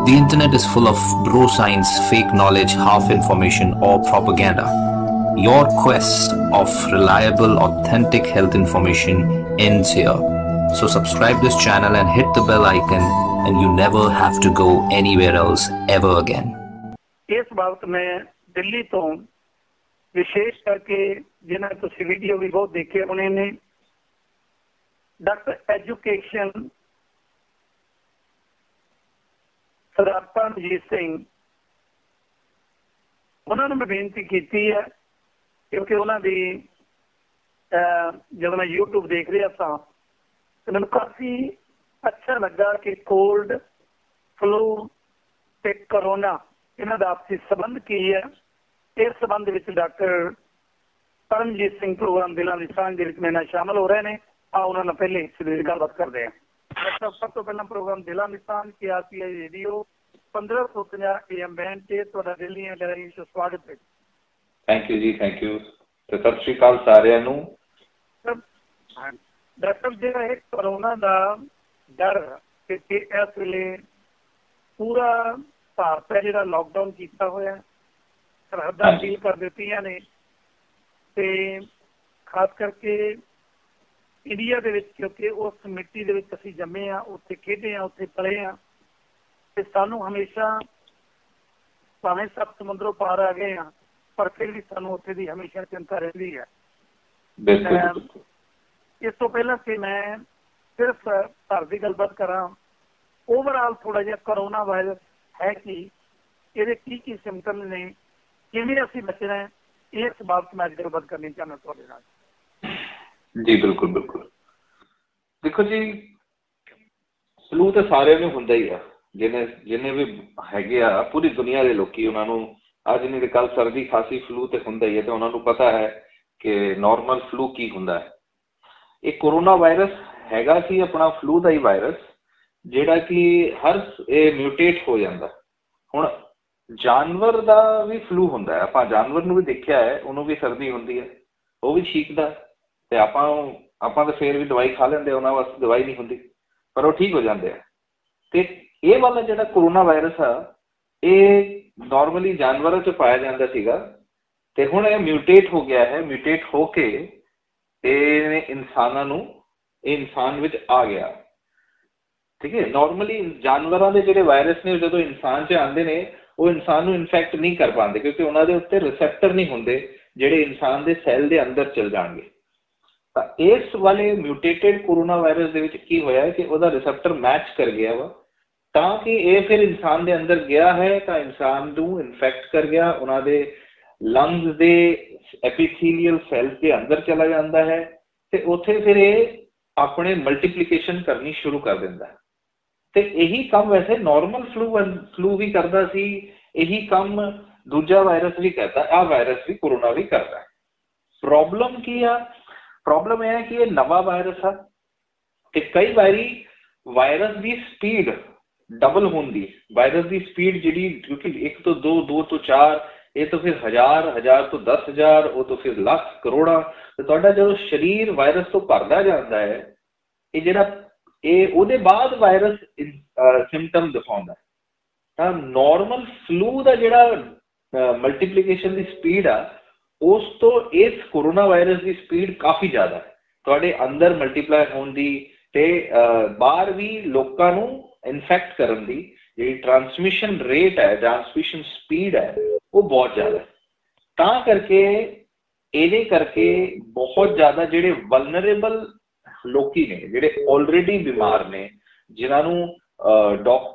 The internet is full of bro science, fake knowledge, half information, or propaganda. Your quest of reliable, authentic health information ends here. So subscribe this channel and hit the bell icon, and you never have to go anywhere else ever again. इस वक्त मैं दिल्ली तो विशेष करके जिन्हें तुम video भी बहुत देखे उन्होंने डॉक्टर एजुकेशन सरदार परमजीत सिंह उन्होंने मैं बेनती की है क्योंकि उन्होंने जब मैं यूट्यूब देख रहा था तो मैं काफ़ी अच्छा लगा कि कोल्ड फ्लू ते कोरोना इन्हों का आपसी संबंध की है। इस संबंध में डॉक्टर परमजीत सिंह प्रोग्राम दिलों की सांझ के मेरे नाल शामिल हो रहे हैं। आ उन्होंने पहले गलबात करते हैं। डॉक्टर सब तो पहला प्रोग्राम दिलों की सांझ की RPI रेडियो 1550 AM बैंड से तुहाडा दिल्ली एनसीआर शो स्वागत है। थैंक यू जी, थैंक यू। तो सत श्री अकाल सारिਆਂ ਨੂੰ। डॉक्टर जी एक कोरोना का डर कि इस वेले पूरा भारत है जो लॉकडाउन किया होया सरहदां सील कर दी ने ते खास करके इंडिया दे विच क्योंकि उस मिट्टी दे विच असीं जम्मे आ उत्थे खेडे आ उत्थे पले आ ते सानू हमेशा भावें सब समुद्रों पार आ गए हैं पर फिर भी सानू उत्थे दी हमेशा चिंता रहिंदी है। इस तो पहला कि मैं सिर्फ घर की गलबात करा ओवरऑल थोड़ा जिहा कोरोना वायरस है कि ये की सिम्पटम ने किवें असीं बचना है इस बाबत मैं गलबात करनी चाहना तुहाडे नाल। जी बिल्कुल बिल्कुल। देखो जी फ्लू तो सारे में हुंदा ही आ जिन्हें भी हैगे आ पूरी दुनिया के लोग उन्होंने अज नहीं तो कल सर्दी खांसी फ्लू तो हुंदा ही है तो उन्होंने पता है कि नॉर्मल फ्लू की हुंदा है। एक कोरोना वायरस हैगा सी अपना फ्लू का ही वायरस जिहड़ा कि हर म्यूटेट हो जाता। हुण जानवर का भी फ्लू हुंदा है, आपां जानवर नूं भी देखिया है, उन्होंने भी सर्दी हुंदी है, वो भी छीकदा ते आपां तो फिर भी दवाई खा लैंदे, उन्हां वास्ते दवाई नहीं हुंदी पर वो ठीक हो जाते हैं। ते ये वाला जिहड़ा कोरोना वायरस आ ये नॉर्मली जानवरों च पाया जाता सीगा ते हुण ये म्यूटेट हो गया है। म्यूटेट होके इंसानां नूं इंसान विच आ गया। ठीक है, नॉर्मली जानवरों के जोड़े वायरस ने जो इंसान च आते हैं वो इंसान को इन्फेक्ट नहीं कर पाते क्योंकि उन्होंने उत्ते रिसेप्टर नहीं होंगे जोड़े इंसान के सैल के अंदर चल जाएंगे। तो इस वाले म्यूटेटेड कोरोना वायरस के की होया है कि वह रिसेप्टर मैच कर गया वा ताकि ये फिर इंसान के अंदर गया है तो इंसान को इन्फेक्ट कर गया, उन्होंने लंग्स के एपीथीलियल सैल्स के अंदर चला जाता है तो उत्थे फिर ये अपने मल्टीप्लीकेशन करनी शुरू कर देता है। तो यही काम वैसे नॉर्मल फ्लू भी करता सी, यही काम दूजा वायरस भी करता है, आ वायरस भी कोरोना भी करता है। प्रॉब्लम की आ प्रॉब्लम यह है कि ये नवा वायरस है कि कई बारी वायरस की स्पीड डबल होंगी। वायरस की स्पीड जी क्योंकि 1 तो 2 2 तो 4 ये तो फिर 1000 1000 तो 10,000 वो तो फिर लाख करोड़ा तो तुहाडा जो शरीर वायरस तो भरदा जाता है ये जिहड़ा ਉਹਦੇ बाद वायरस सिम्पटम दिखाता है। तो नॉर्मल फ्लू का जिहड़ा मल्टीप्लीकेशन की स्पीड आ उस तो इस कोरोना वायरस की स्पीड काफ़ी ज़्यादा है तुहाडे अंदर मल्टीप्लाई होने की ते बाहर भी लोगों को इन्फेक्ट करने की जी ट्रांसमिशन रेट है, ट्रांसमिशन स्पीड है वो बहुत ज़्यादा है। ता करके ये करके बहुत ज़्यादा जिहड़े वलनरेबल लोकी ने जिहड़े ऑलरेडी बीमार ने जिन्होंने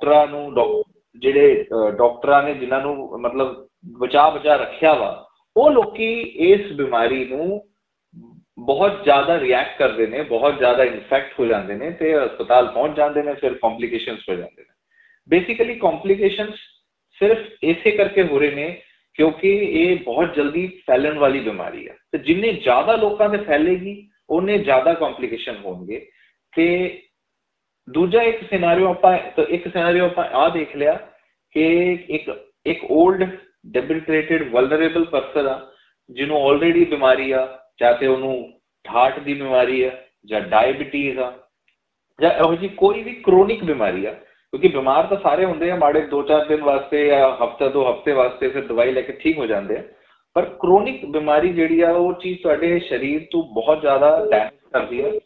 डॉक्टरां ने जिन्होंने मतलब बचा रखा वा वो लोकी इस बीमारी नूं बहुत ज़्यादा रिएक्ट करते हैं, बहुत ज़्यादा इन्फेक्ट हो जाते हैं तो अस्पताल पहुँच जाते हैं, फिर कॉम्प्लीकेशंस हो जाते हैं। बेसिकली कॉम्प्लीकेशंस सिर्फ इसे करके हो रहे हैं क्योंकि ये बहुत जल्दी फैलन वाली बीमारी है तो जिन्हें ज़्यादा लोगों में फैलेगी उन्हें ज़्यादा कॉम्प्लीकेशन होंगे। कि दूजा एक सिनारियो आप आ देख लिया कि एक ओल्ड डेबिलिटेटेड वल्नरेबल पर्सन आ जिन्हों ऑलरेडी बीमारी आ, चाहे उन्होंने हार्ट की बीमारी है या डायबिटीज आ या यहो जी कोई भी क्रोनिक बीमारी आ क्योंकि बीमार तो सारे होंगे हैं, माड़े 2-4 दिन वास्ते या हफ्ता 2 हफ्ते वास्ते फिर दवाई लेके ठीक हो जाते हैं, पर क्रोनिक बीमारी जिहड़ी आ वो चीज़ तुहाडे शरीर तो बहुत ज़्यादा डैमेज करती है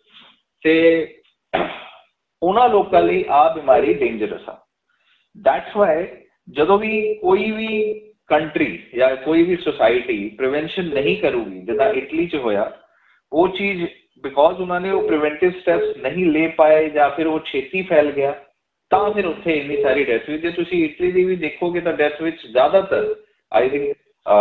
ते उन्हां लोकां लई आ बीमारी डेंजरस आ। दैट्स वाई जदों भी कोई भी कंट्री या कोई भी सोसाइटी प्रिवेंशन नहीं करूगी, जिदा इटली च होया, वो चीज़ बिकॉज उन्होंने वो प्रिवेंटिव स्टैप्स नहीं ले पाए या फिर वो छेती फैल गया, तो फिर उत्थे इन्नी सारी डेथ हुई। जे तुसीं इटली दी भी देखोगे तो डेथ विच ज़्यादातर I think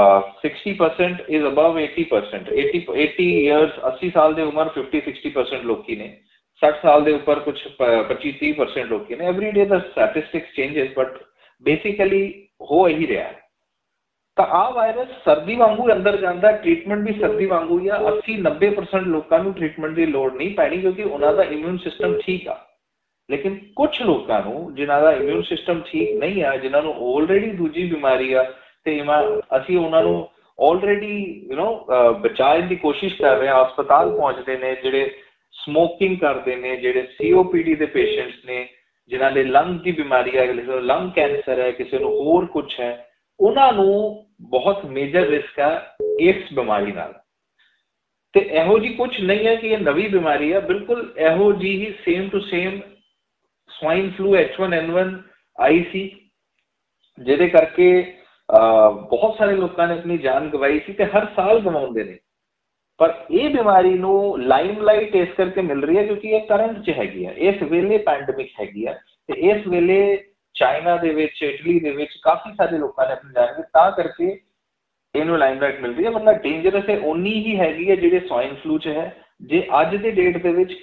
60% is above 80%, 80 years 80 साल के उम्र 50-60% लोग ने, 60 साल के ऊपर कुछ 25-30% लोग ने। Every day the statistics changes but basically हो ही रहा है। तो आ वायरस सर्दी वांगू अंदर जाता, ट्रीटमेंट भी सर्दी वांगू ही आ। 80-90% लोगों को ट्रीटमेंट की लोड़ नहीं पैनी क्योंकि उन्होंने इम्यून सिस्टम ठीक आ। लेकिन कुछ लोगों को जिन्हों का इम्यून सिस्टम ठीक नहीं है, जिन्होंने ऑलरेडी दूजी बीमारी आ, असी उन्होंने ऑलरेडी बचाने की कोशिश कर रहे हैं, हस्पताल पहुंचते हैं, जेडे स्मोकिंग करते हैं, जेडे COPD के पेशेंट्स ने, जिन्हों ने लंग की बीमारी है, किसी को लंग कैंसर है, किसी को होर कुछ है, उन्होंने बहुत मेजर रिस्क है इस बीमारी नाल। ते इहो जी कुछ नहीं है कि ये नवी बीमारी है, बिल्कुल इहो जी ही same to same swine flu H1N1 आई सी, जिहदे करके बहुत सारे लोगों ने अपनी जान गवाई सी ते हर साल गवाउंदे ने। पर यह बीमारी नू लाइमलाइट इस करके मिल रही है क्योंकि ये करंट च हैगी है, इस वेले पैंडमिक हैगी है, ते इस वेले चाइना दे विच, इटली दे विच काफी सारे लोगों ने अपनी जान गवाई, ता करके इन्हू लाइमलाइट मिल रही है। मतलब डेंजरस है उन्नी ही हैगी है जिहड़े स्वाइन फ्लू च है। जे अज दे डेट दे विच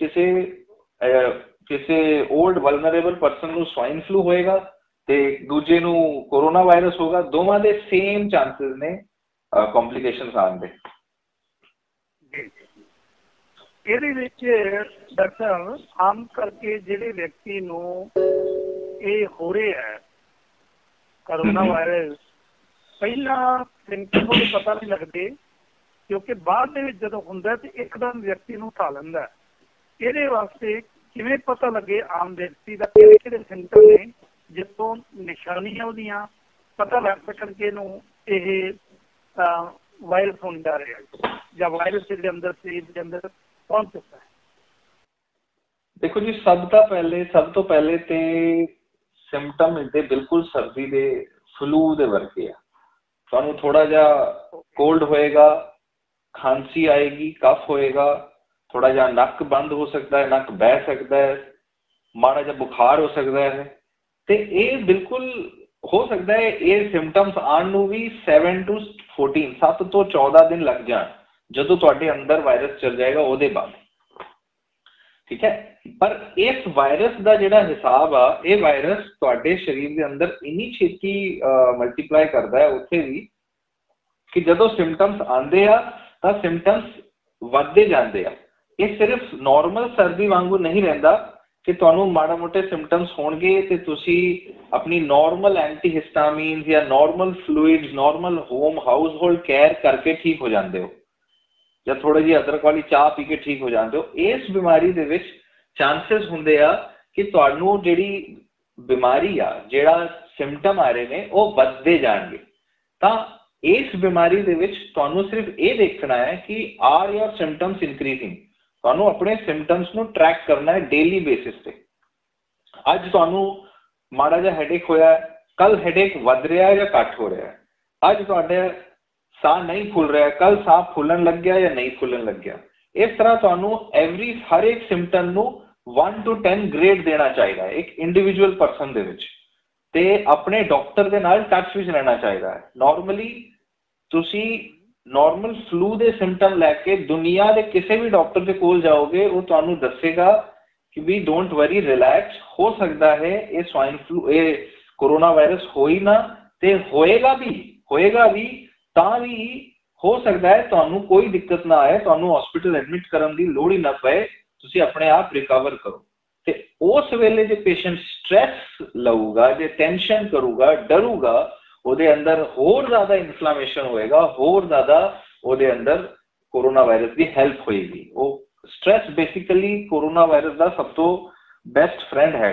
किसी ओल्ड वल्नरेबल पर्सन नू स्वाइन फ्लू होएगा ते दूजे नू कोरोना वायरस होगा, दोवां दे सेम चांसेस ने कॉम्प्लिकेशंस आने दे। ਇਹਦੇ ਵਿੱਚ ਡਾਕਟਰ ਆਮ ਕਰਕੇ ਜਿਹੜੇ ਵਿਅਕਤੀ ਨੂੰ ਇਹ ਹੋ ਰਿਹਾ ਹੈ ਕੋਰੋਨਾ ਵਾਇਰਸ, ਪਹਿਲਾਂ ਸਿੰਪਟਮ ਨੂੰ ਪਤਾ ਨਹੀਂ ਲੱਗਦੇ ਕਿਉਂਕਿ ਬਾਅਦ ਦੇ ਵਿੱਚ ਜਦੋਂ ਹੁੰਦਾ ਤੇ ਇੱਕਦਮ ਵਿਅਕਤੀ ਨੂੰ ਉਠਾ ਲੈਂਦਾ। ਇਹਦੇ ਵਾਸਤੇ ਕਿਵੇਂ ਪਤਾ ਲੱਗੇ ਆਮ ਵਿਅਕਤੀ ਦਾ ਕਿਹੜੇ ਕਿਹੜੇ ਸਿੰਪਟਮ ਨੇ ਜਿੱਥੋਂ ਨਿਸ਼ਾਨੀਆਂ ਉਹਦੀਆਂ ਪਤਾ ਲੱਗ ਸਕਣ ਕਿ ਇਹਨੂੰ ਇਹ ਵਾਇਰਸ ਹੋਣ ਜਾ ਰਿਹਾ ਜਾਂ ਵਾਇਰਸ ਦੇ ਅੰਦਰ ਸਰੀਰ ਦੇ ਅੰਦਰ ਪਹੁੰਚ ਚੁੱਕਾ ਹੈ? देखो जी, सब तो पहले ते सिम्पटम इहदे बिल्कुल सर्दी दे फ्लू दे वर्गे आ। तुहानूं थोड़ा जा कोल्ड होएगा, खांसी आएगी, कफ होएगा, थोड़ा जा नक बंद हो सकता है, नक बह सकता है, माड़ा जा बुखार हो सकता है। तो ये बिल्कुल हो सकता है ये सिम्पटम्स आने नूं भी 7 to 14 दिन लग जाए जदों तुहाडे अंदर वायरस चल जाएगा उहदे बाद, ठीक है। पर इस वायरस का जिहड़ा हिसाब आ, ये वायरस तुहाडे शरीर के अंदर इन्नी छेती मल्टीप्लाई करता है उत्थे भी कि जदों सिम्पटम्स आंदे आ तां सिम्पटम्स वधदे जांदे आ। ये सिर्फ नॉर्मल सर्दी वांगू नहीं रहिंदा कि तुहानूं माड़ा मोटे सिम्पटम्स होणगे ते तुसीं अपनी नॉर्मल एंटीहिस्टामीन्स या normal fluids, normal home household care करके ठीक हो जाते हो या थोड़ी जी अदरक वाली चाह पी के ठीक हो जाते हो। इस बीमारी दे विच चांसेस हुंदे आ कि तुहानूं जिहड़ी बीमारी आ, जिहड़ा सिम्पटम आ रहे ने वो वधदे जाणगे। तां इस बीमारी दे विच तुहानूं सिर्फ ये देखना है कि आर योर सिम्पटम्स इंक्रीजिंग। तुहानूं अपने सिम्पटम्स नूं ट्रैक करना है डेली बेसिस पे। अज तुहानूं माड़ा जिहा हेडेक होया, कल हेडेक वध रहा है या घट हो रहा है, अज तुहाडे साह नहीं फुल रहा है, कल साह फुलन लग गया या नहीं फुलन लग गया। इस तरह तुहानूं हर एक सिम्पटम नूं 1 to 10 ग्रेड देना चाहिए एक इंडिविजुअल पर्सन दे विच, ते अपने डॉक्टर दे नाल टच विच रहना चाहिए है। नॉर्मली तुसी नॉर्मल फ्लू के सिम्पटम लैके दुनिया के किसी भी डॉक्टर के कोल जाओगे वो तुहानूं दसेगा कि भी डोंट वरी, रिलैक्स, हो सकता है ये स्वाइन फ्लू, ये कोरोना वायरस हो ही ना, ते होएगा भी तां भी हो सकता है तुहानूं कोई दिक्कत ना आए, तुहानूं हॉस्पिटल एडमिट करन दी लोड़ ही ना पए, तुसी अपने आप रिकवर करो। ते उस वेले जो पेशेंट स्ट्रैस लऊगा, जो टेंशन करूगा, डरूगा, ਉਹਦੇ अंदर होर ज़्यादा इन्फ्लामेशन होएगा, होर ज़्यादा ਉਹਦੇ अंदर कोरोना वायरस की हेल्प होएगी। वो स्ट्रैस बेसिकली कोरोना वायरस का सब तो बेस्ट फ्रेंड हैगा।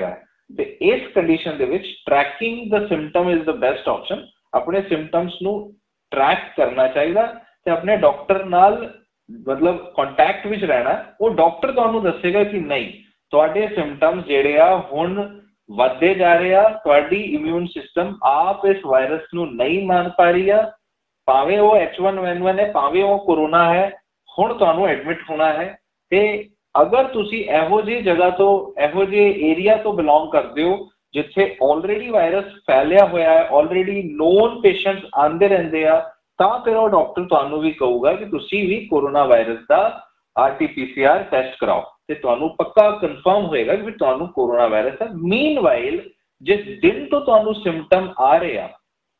ਤੇ ਇਸ ਕੰਡੀਸ਼ਨ ਦੇ ਵਿੱਚ tracking the symptom is the best option. ਆਪਣੇ ਸਿੰਪਟਮਸ ਨੂੰ ਟਰੈਕ ਕਰਨਾ ਚਾਹੀਦਾ ਤੇ ਆਪਣੇ ਡਾਕਟਰ ਨਾਲ ਮਤਲਬ ਕੰਟੈਕਟ ਵਿੱਚ ਰਹਿਣਾ। ਉਹ ਡਾਕਟਰ ਤੁਹਾਨੂੰ ਦੱਸੇਗਾ ਕਿ ਨਹੀਂ ਤੁਹਾਡੇ ਸਿੰਪਟਮਸ ਜਿਹੜੇ ਆ ਹੁਣ ਵੱਧਦੇ ਜਾ ਰਹੇ ਆ, ਤੁਹਾਡੀ ਇਮਿਊਨ ਸਿਸਟਮ ਆਪ ਇਸ ਵਾਇਰਸ ਨੂੰ ਨਹੀਂ ਮੰਨ ਪਾ ਰਹੀ ਆ, ਭਾਵੇਂ ਉਹ H1N1 ਹੈ ਭਾਵੇਂ ਉਹ ਕੋਰੋਨਾ ਹੈ, ਹੁਣ ਤੁਹਾਨੂੰ ਐਡਮਿਟ ਹੋਣਾ ਹੈ। ਤੇ ਅਗਰ ਤੁਸੀਂ ਇਹੋ ਜਿਹੀ ਜਗ੍ਹਾ ਤੋਂ ਇਹੋ ਜਿਹੇ ਏਰੀਆ ਤੋਂ ਬਿਲੋਂਗ ਕਰਦੇ ਹੋ ਜਿੱਥੇ ਆਲਰੇਡੀ ਵਾਇਰਸ ਫੈਲਿਆ ਹੋਇਆ ਹੈ, ਆਲਰੇਡੀ ਨੋਨ ਪੇਸ਼ੈਂਟਸ ਆਉਂਦੇ ਰਹਿੰਦੇ ਆ, ਤਾਂ ਫਿਰ ਉਹ ਡਾਕਟਰ ਤੁਹਾਨੂੰ ਵੀ ਕਹੂਗਾ ਕਿ ਤੁਸੀਂ ਵੀ ਕੋਰੋਨਾ ਵਾਇਰਸ ਦਾ RT-PCR ਟੈਸਟ ਕਰਾਓ ਤੇ ਤੁਹਾਨੂੰ ਪੱਕਾ ਕਨਫਰਮ ਹੋਏਗਾ ਕਿ ਤੁਹਾਨੂੰ ਕੋਰੋਨਾ ਵਾਇਰਸ ਹੈ। ਮੀਨਵਾਈਲ ਜਿਸ ਦਿਨ ਤੋਂ ਤੁਹਾਨੂੰ ਸਿੰਪਟਮ ਆ ਰਹੇ ਆ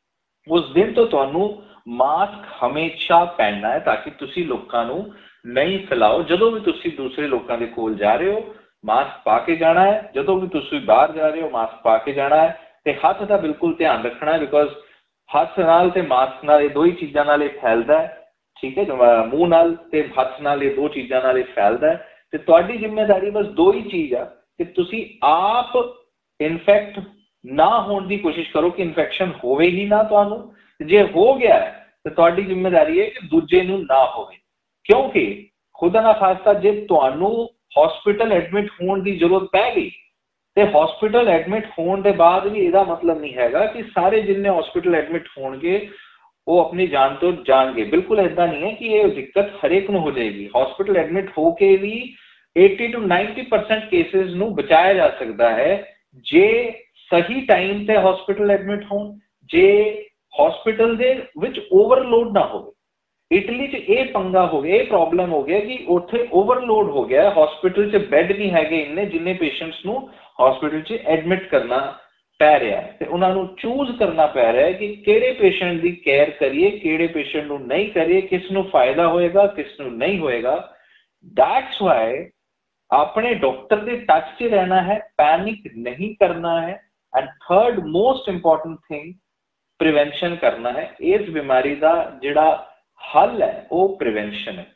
ਉਸ ਦਿਨ ਤੋਂ ਤੁਹਾਨੂੰ ਮਾਸਕ ਹਮੇਸ਼ਾ ਪਹਿਨਣਾ ਹੈ ਤਾਂ ਕਿ ਤੁਸੀਂ ਲੋਕਾਂ ਨੂੰ ਨਹੀਂ ਫੈਲਾਓ। ਜਦੋਂ ਵੀ ਤੁਸੀਂ ਦੂਸਰੇ ਲੋਕਾਂ ਦੇ ਕੋਲ ਜਾ ਰਹੇ ਹੋ ਮਾਸਕ ਪਾ ਕੇ ਜਾਣਾ ਹੈ, ਜਦੋਂ ਵੀ ਤੁਸੀਂ ਬਾਹਰ ਜਾ ਰਹੇ ਹੋ ਮਾਸਕ ਪਾ ਕੇ ਜਾਣਾ ਹੈ ਤੇ ਹੱਥ ਦਾ ਬਿਲਕੁਲ ਧਿਆਨ ਰੱਖਣਾ ਹੈ ਬਿਕੋਜ਼ ਹੱਥ ਨਾਲ ਤੇ ਮਾਸਕ ਨਾਲ ਇਹ ਦੋ ਹੀ ਚੀਜ਼ਾਂ ਨਾਲ ਇਹ ਫੈਲਦਾ ਹੈ। ਠੀਕ ਹੈ, ਮੂੰਹ ਨਾਲ ਤੇ ਹੱਥ ਨਾਲ ਇਹ ਦੋ ਚੀਜ਼ਾਂ ਨਾਲ ਇਹ ਫੈਲਦਾ ਹੈ ਤੇ ਤੁਹਾਡੀ ਜ਼ਿੰਮੇਵਾਰੀ ਬਸ ਦੋ ਹੀ ਚੀਜ਼ ਆ ਕਿ ਤੁਸੀਂ ਆਪ ਇਨਫੈਕਟ ਨਾ ਹੋਣ ਦੀ ਕੋਸ਼ਿਸ਼ ਕਰੋ ਕਿ ਇਨਫੈਕਸ਼ਨ ਹੋਵੇ ਹੀ ਨਾ ਤੁਹਾਨੂੰ। ਜੇ ਹੋ ਗਿਆ ਤੇ ਤੁਹਾਡੀ ਜ਼ਿੰਮੇਵਾਰੀ ਹੈ ਕਿ ਦੂਜੇ ਨੂੰ ਨਾ ਹੋਵੇ, ਕਿਉਂਕਿ ਖੁਦਾ ਨਾ ਖਾਸਤਾ ਜੇ ਤੁਹਾਨੂੰ ਹਸਪੀਟਲ ਐਡਮਿਟ ਹੋਣ ਦੀ ਜ਼ਰੂਰਤ ਪੈ ਗਈ ਤੇ ਹਸਪੀਟਲ ਐਡਮਿਟ ਹੋਣ ਦੇ ਬਾਅਦ ਵੀ ਇਹਦਾ ਮਤਲਬ ਨਹੀਂ ਹੈਗਾ ਕਿ ਸਾਰੇ ਜਿੰਨੇ ਹਸਪੀਟਲ ਐਡਮਿਟ ਹੋਣਗੇ ਉਹ ਆਪਣੀ ਜਾਨ ਤੋਂ ਜਾਣਗੇ। ਬਿਲਕੁਲ ਏਦਾਂ ਨਹੀਂ ਹੈ ਕਿ ਇਹ ਦਿੱਕਤ ਹਰੇਕ ਨੂੰ ਹੋ ਜਾਏਗੀ। ਹਸਪੀਟਲ ਐਡਮਿਟ ਹੋ ਕੇ ਵੀ 80 to 90% ਕੇਸਿਸ ਨੂੰ ਬਚਾਇਆ ਜਾ ਸਕਦਾ ਹੈ ਜੇ ਸਹੀ ਟਾਈਮ ਤੇ ਹਸਪੀਟਲ ਐਡਮਿਟ ਹੋਣ, ਜੇ ਹਸਪੀਟਲ ਦੇ ਵਿੱਚ ਓਵਰਲੋਡ ਨਾ ਹੋਵੇ। ਇਟਲੀ 'ਚ ਇਹ ਪੰਗਾ ਹੋ ਗਿਆ, ਇਹ ਪ੍ਰੋਬਲਮ ਹੋ ਗਿਆ ਕਿ ਉੱਥੇ ਓਵਰਲੋਡ ਹੋ ਗਿਆ, ਹਸਪੀਟਲ 'ਚ ਬੈੱਡ ਨਹੀਂ ਹੈਗੇ ਇੰਨੇ ਜਿੰਨੇ ਪੇਸ਼ੈਂਟਸ ਨੂੰ ਹਸਪੀਟਲ 'ਚ ਐਡਮਿਟ ਕਰਨਾ ਪੈ ਰਿਹਾ ਹੈ ਤੇ ਉਹਨਾਂ ਨੂੰ ਚੂਜ਼ ਕਰਨਾ ਪੈ ਰਿਹਾ ਹੈ ਕਿ ਕਿਹੜੇ ਪੇਸ਼ੈਂਟ ਦੀ ਕੇਅਰ ਕਰੀਏ, ਕਿਹੜੇ ਪੇਸ਼ੈਂਟ ਨੂੰ ਨਹੀਂ ਕਰੀਏ, ਕਿਸ ਨੂੰ ਫਾਇਦਾ ਹੋਏਗਾ ਕਿਸ ਨੂੰ ਨਹੀਂ ਹੋਏਗਾ। ਦੈਟਸ ਵਾਈ ਆਪਣੇ ਡਾਕਟਰ ਦੇ ਟੱਚ 'ਚ ਰਹਿਣਾ ਹੈ, ਪੈਨਿਕ ਨਹੀਂ ਕਰਨਾ ਹੈ and third most important thing prevention ਕਰਨਾ ਹੈ। ਇਸ ਬਿਮਾਰੀ ਦਾ ਜਿਹੜਾ ਹੱਲ ਹੈ ਉਹ ਪ੍ਰੀਵੈਂਸ਼ਨ ਹੈ।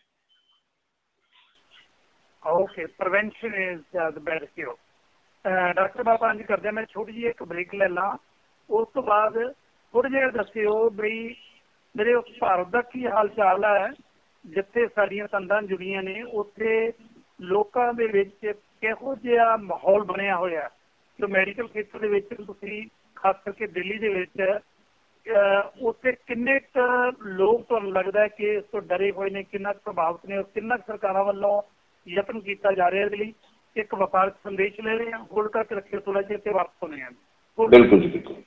Okay, prevention is the best cure. Doctor Baba ji ਕਰਦੇ ਮੈਂ ਛੋਟੀ ਜਿਹੀ ਇੱਕ ਬ੍ਰੇਕ ਲੈ ਲਾਂ, ਉਸ ਤੋਂ ਬਾਅਦ ਥੋੜ੍ਹਾ ਜਿਹਾ ਦੱਸਿਓ ਬਈ ਮੇਰੇ ਭਾਰਤ ਦਾ ਕੀ ਹਾਲ ਚਾਲ ਹੈ, ਜਿੱਥੇ ਸਾਡੀਆਂ ਤੰਦਾਂ ਜੁੜੀਆਂ ਨੇ ਉੱਥੇ ਲੋਕਾਂ ਦੇ ਵਿੱਚ ਕਿਹੋ ਜਿਹਾ ਮਾਹੌਲ ਬਣਿਆ ਹੋਇਆ ਜੋ ਮੈਡੀਕਲ ਖੇਤਰ ਦੇ ਵਿੱਚ ਤੁਸੀਂ ਖਾਸ ਕਰਕੇ ਦਿੱਲੀ ਦੇ ਵਿੱਚ ਉੱਥੇ ਕਿੰਨੇ ਕੁ ਲੋਕ ਤੁਹਾਨੂੰ ਲੱਗਦਾ ਹੈ ਕਿ ਇਸ ਤੋਂ ਡਰੇ ਹੋਏ ਨੇ, ਕਿੰਨਾ ਕੁ ਪ੍ਰਭਾਵਿਤ ਨੇ, ਕਿੰਨਾ ਕੁ ਸਰਕਾਰਾਂ ਵੱਲੋਂ ਯਤਨ ਕੀਤਾ ਜਾ ਰਿਹਾ ਇਹਦੇ ਲਈ। ਇੱਕ ਵਪਾਰਕ ਸੰਦੇਸ਼ ਲੈ ਰਹੇ ਹਾਂ, ਹੋਲਡ ਕਰਕੇ ਰੱਖਿਓ ਥੋੜ੍ਹਾ ਜਿਹਾ ਤੇ ਵਾਪਸ ਹੋਣੇ ਆ। ਬਿਲਕੁਲ ਜੀ ਬਿਲਕੁਲ।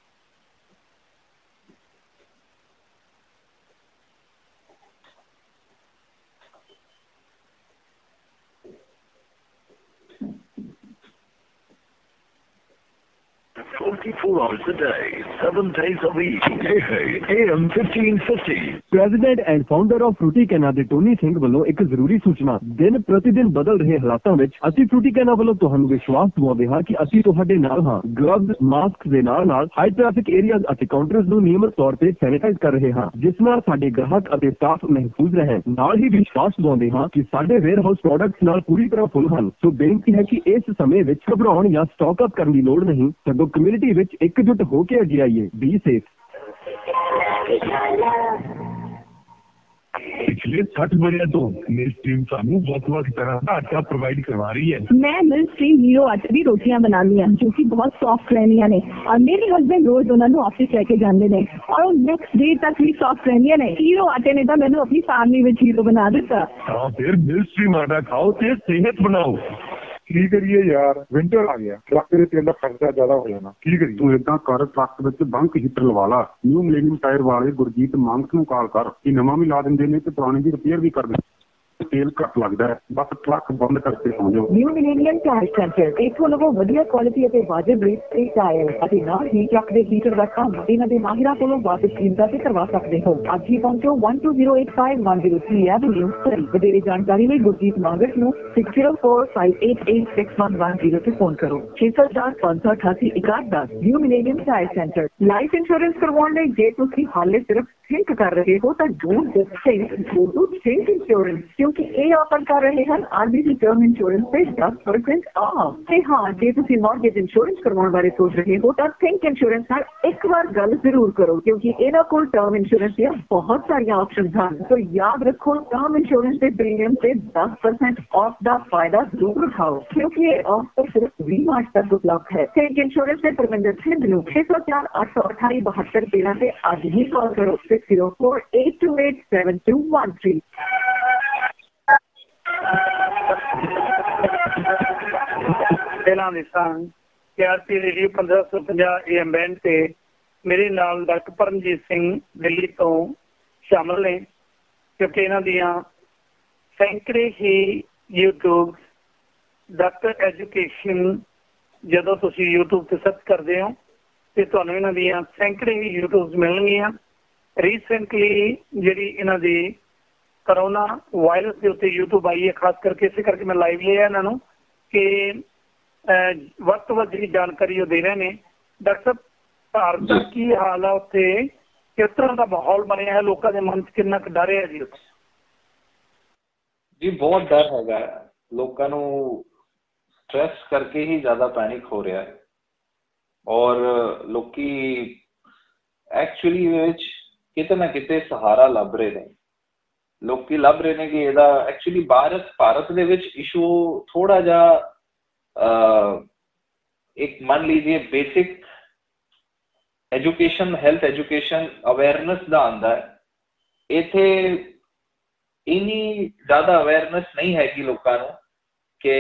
hours a day, 7 days a week. AM 1550. President and founder of Fruiticana ਦੇ ਟੋਨੀ ਸਿੰਘ ਵੱਲੋਂ ਇੱਕ ਜ਼ਰੂਰੀ ਸੂਚਨਾ। ਦਿਨ ਪ੍ਰਤੀ ਦਿਨ ਬਦਲ ਰਹੇ ਹਾਲਾਤਾਂ ਵਿੱਚ ਅਸੀਂ ਫਰੂਟੀ ਕੈਨਾ ਵੱਲੋਂ ਤੁਹਾਨੂੰ ਵਿਸ਼ਵਾਸ ਦਿਵਾਉਂਦੇ ਹਾਂ ਕਿ ਅਸੀਂ ਤੁਹਾਡੇ ਨਾਲ ਹਾਂ। ਗਲਵਜ਼, ਮਾਸਕ ਦੇ ਨਾਲ ਹਾਈ ਟ੍ਰੈਫਿਕ ਏਰੀਆਜ਼ ਅਤੇ ਕਾਊਂਟਰਸ ਨੂੰ ਨਿਯਮਿਤ ਤੌਰ ਤੇ ਸੈਨੀਟਾਈਜ਼ ਕਰ ਰਹੇ ਹਾਂ, ਜਿਸ ਨਾਲ ਸਾਡੇ ਗ੍ਰਾਹਕ ਅਤੇ ਸਟਾਫ ਮਹਿਫੂਜ਼ ਰਹਿਣ। ਨਾਲ ਹੀ ਵਿਸ਼ਵਾਸ ਦਿਵਾਉਂਦੇ ਹਾਂ ਕਿ ਸਾਡੇ ਵੇਅਰ ਹਾਊਸ ਪ੍ਰੋਡਕਟਸ ਨਾਲ ਪੂਰੀ ਤਰ੍ਹਾਂ ਫੁੱਲ ਹਨ। ਸੋ ਬੇਨਤੀ ਹੈ ਕਿ ਇਸ ਸਮੇਂ ਵਿੱਚ ਘਬਰਾਉਣ ਜਾਂ ਸਟਾਕ ਅਪ ਕਰਨ ਦੀ ਲੋੜ ਨਹੀਂ, ਸਗੋਂ ਕਮਿਊਨਿਟੀ ਵਿੱਚ एकजुट होके आगे आइए। Be safe. पिछले 60 वरिया तो मिल स्ट्रीम सानू बहुत तरह का आटा प्रोवाइड करवा रही है। मैं मिल स्ट्रीम हीरो आटे दी रोटियां बनानी है जो कि बहुत सॉफ्ट रहनियां ने और मेरे हस्बैंड रोज उन्होंने ऑफिस लेके जाते हैं और नेक्स्ट डे तक भी सॉफ्ट रहनियां ने। हीरो आटे ने तो मैंने अपनी फैमिली में हीरो बना दिता। हाँ फिर मिल स्ट्रीम आटा खाओ ते सेहत बनाओ। ਕੀ ਕਰੀਏ ਯਾਰ, ਵਿੰਟਰ ਆ ਗਿਆ, ਟਰੱਕ ਦੇ ਤੇਲ ਦਾ ਖਰਚਾ ਜ਼ਿਆਦਾ ਹੋ ਜਾਣਾ। ਕੀ ਕਰੀਏ? ਤੂੰ ਏਦਾਂ ਕਰ, ਟਰੱਕ ਵਿੱਚ ਬੰਕ ਹੀਟਰ ਲਵਾ ਲਾ। ਨਿਊ ਮਿਲੇਨੀਅਮ ਟਾਇਰ ਵਾਲੇ ਗੁਰਜੀਤ ਮੰਗਤ ਨੂੰ ਕਾਲ ਕਰ ਕਿ ਨਵਾਂ ਵੀ ਲਾ ਦਿੰਦੇ ਨੇ ਤੇ ਪੁਰਾਣੇ ਦੀ ਰਿਪੇਅਰ ਵੀ ਕਰ ਦਿੰਦੇ। ਤੇਲ ਘੱਟ ਲੱਗਦਾ ਹੈ, ਬਸ ਟਰੱਕ ਬੰਦ ਕਰਕੇ ਸੌਂ ਜਾਓ। ਨਿਊ ਮਿਲੇਨੀਅਮ ਟਾਇਰ ਸੈਂਟਰ ਇੱਥੋਂ ਲਵੋ ਵਧੀਆ ਕੁਆਲਿਟੀ ਅਤੇ ਵਾਜਬ ਰੇਟ ਤੇ ਟਾਇਰ ਅਤੇ ਨਾਲ ਹੀ ਟਰੱਕ ਦੇ ਹੀਟਰ ਦਾ ਕੰਮ ਇਹਨਾਂ ਦੇ ਮਾਹਿਰਾਂ ਕੋਲੋਂ ਵਾਜਬ ਕੀਮਤਾਂ ਤੇ ਕਰਵਾ ਸਕਦੇ ਹੋ। ਅੱਜ ਹੀ ਪਹੁੰਚੋ 12085-103 ਐਵਨਿਊ ਸਰੀ। ਵਧੇਰੇ ਜਾਣਕਾਰੀ ਲਈ ਗੁਰਜੀਤ ਮੰਗਤ ਨੂੰ 6045886110 ਤੇ ਫੋਨ ਕਰੋ। 6045886110। New millennium tyre centre. Life insurance ਕਰਵਾਉਣ ਲਈ ਜੇ ਤੁਸੀਂ ਹਾਲੇ ਸਿਰਫ थिंक कर रहे हो तो don't just think, go to think insurance, क्योंकि ये ऑफर कर रहे हैं आरबीसी टर्म इंश्योरेंस पे 10% ऑफ। ते हाँ, जे तुसी मॉर्गेज इंश्योरेंस करवाने बारे सोच रहे हो तो थिंक इंश्योरेंस नाल एक बार गल जरूर करो, क्योंकि इन्हां कोल टर्म इंश्योरेंस दी बहुत सारी ऑप्शंस हैं। तो याद रखो, टर्म इंश्योरेंस के प्रीमियम से 10% ऑफ का फायदा जरूर उठाओ, क्योंकि ये ऑफर सिर्फ 20 मार्च तक उपलब्ध है। थिंक इंश्योरेंस से परमिंदर सिंह नूं 604-828-7213 से आज ही कॉल करो 6048287213। ਪਹਿਲਾਂ ਦੱਸਾਂ KRP ਰੇਡੀਓ 1550 AM ਬੈਂਡ ਤੇ ਮੇਰੇ ਨਾਲ ਡਾਕਟਰ ਪਰਮਜੀਤ ਸਿੰਘ ਦਿੱਲੀ ਤੋਂ ਸ਼ਾਮਲ ਨੇ, ਕਿਉਂਕਿ ਇਹਨਾਂ ਦੀਆਂ ਸੈਂਕੜੇ ਹੀ YouTube ਡਾਕਟਰ ਐਜੂਕੇਸ਼ਨ ਜਦੋਂ ਤੁਸੀਂ YouTube ਤੇ ਸਰਚ ਕਰਦੇ ਹੋ ਤੇ ਤੁਹਾਨੂੰ ਇਹਨਾਂ ਦੀਆਂ ਸੈਂਕੜੇ ਹੀ YouTube ਮਿਲਣਗੀਆਂ। ਰੀਸੈਂਟਲੀ ਜਿਹੜੀ ਇਹਨਾਂ ਦੀ ਕਰੋਨਾ ਵਾਇਰਸ ਦੇ ਉੱਤੇ YouTube ਆਈ ਹੈ, ਖਾਸ ਕਰਕੇ ਇਸੇ ਕਰਕੇ ਮੈਂ ਲਾਈਵ ਲਿਆ ਇਹਨਾਂ ਨੂੰ ਕਿ ਵੱਧ ਤੋਂ ਵੱਧ ਜਿਹੜੀ ਜਾਣਕਾਰੀ ਉਹ ਦੇ ਰਹੇ ਨੇ। ਡਾਕਟਰ ਸਾਹਿਬ, ਭਾਰਤ ਦਾ ਕੀ ਹਾਲ ਆ ਉੱਥੇ, ਕਿਸ ਤਰ੍ਹਾਂ ਦਾ ਮਾਹੌਲ ਬਣਿਆ ਹੈ, ਲੋਕਾਂ ਦੇ ਮਨ 'ਚ ਕਿੰਨਾ ਕੁ ਡਰ ਹੈ ਜੀ ਉੱਥੇ? ਜੀ ਬਹੁਤ ਡਰ ਹੈਗਾ, ਲੋਕਾਂ ਨੂੰ ਸਟ੍ਰੈਸ ਕਰਕੇ ਹੀ ਜ਼ਿਆਦਾ ਪੈਨਿਕ ਹੋ ਰਿਹਾ ਹੈ ਔਰ ਲੋਕੀ ਐਕਚੁਅਲੀ ਵਿੱਚ ਕਿਤੇ ਨਾ ਕਿਤੇ ਸਹਾਰਾ ਲੱਭ ਰਹੇ ਨੇ। ਲੋਕੀ ਲੱਭ ਰਹੇ ਨੇ ਕਿ ਇਹਦਾ ਐਕਚੁਅਲੀ ਭਾਰਤ ਦੇ ਵਿੱਚ ਇਸ਼ੂ ਥੋੜਾ ਜਿਹਾ ਇੱਕ ਮੰਨ ਲੀजिए basic education, health education awareness ਦਾ ਆਉਂਦਾ ਹੈ। ਇੱਥੇ ਇੰਨੀ ਜ਼ਿਆਦਾ ਅਵੇਅਰਨੈਸ ਨਹੀਂ ਹੈਗੀ ਲੋਕਾਂ ਨੂੰ ਕਿ